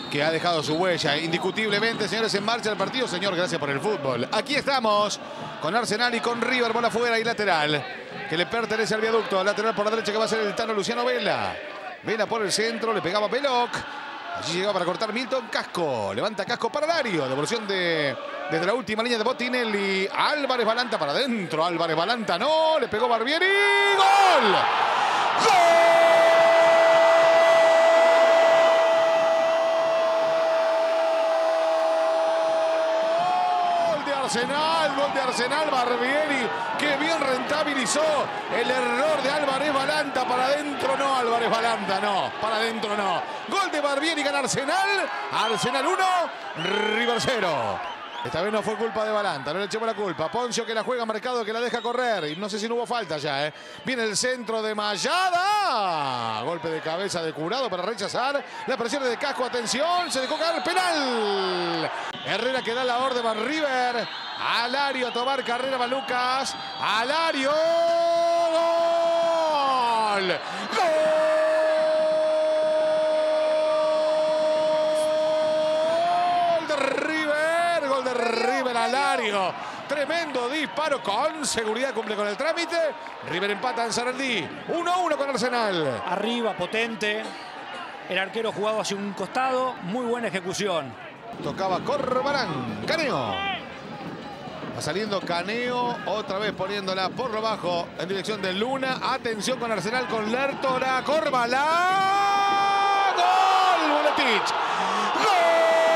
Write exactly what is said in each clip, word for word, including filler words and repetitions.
que ha dejado su huella. Indiscutiblemente, señores, en marcha el partido. Señor, gracias por el fútbol. Aquí estamos con Arsenal y con River. Bola afuera y lateral, que le pertenece al viaducto. Lateral por la derecha que va a ser el Tano Luciano Vela. Vela por el centro, le pegaba Peloc. Allí llegaba para cortar Milton Casco. Levanta Casco para Lario. Devolución de, desde la última línea de Botinelli. Álvarez Balanta para adentro. Álvarez Balanta no. Le pegó Barbieri. ¡Gol! ¡Gol! Arsenal, gol de Arsenal, Barbieri, que bien rentabilizó el error de Álvarez Balanta. Para adentro no, Álvarez Balanta no, para adentro no. Gol de Barbieri, gana Arsenal. Arsenal uno, River cero. Esta vez no fue culpa de Balanta, no le echemos la culpa. Poncio que la juega marcado, que la deja correr. Y no sé si no hubo falta ya, ¿eh? Viene el centro de Mayada. Golpe de cabeza de Curado para rechazar. La presión de Casco, atención, se dejó caer, penal. Herrera que da la orden a River. Alario a tomar carrera, va Lucas. Alario. ¡Gol! ¡Gol! De River, Alario. Tremendo disparo, con seguridad cumple con el trámite. River empata en Sarandí. uno a uno con Arsenal. Arriba, potente. El arquero jugado hacia un costado. Muy buena ejecución. Tocaba Corbalán. Caneo. Va saliendo Caneo. Otra vez poniéndola por lo bajo en dirección de Luna. Atención con Arsenal, con Lertora. Corbalán. ¡Gol! Buletich. ¡Gol!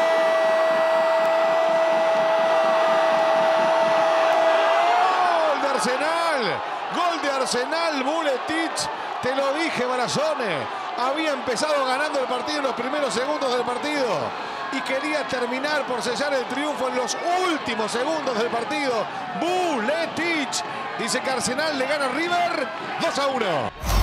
Arsenal, gol de Arsenal, Buletich, te lo dije, Barazone, había empezado ganando el partido en los primeros segundos del partido y quería terminar por sellar el triunfo en los últimos segundos del partido. Buletich dice que Arsenal le gana a River dos a uno.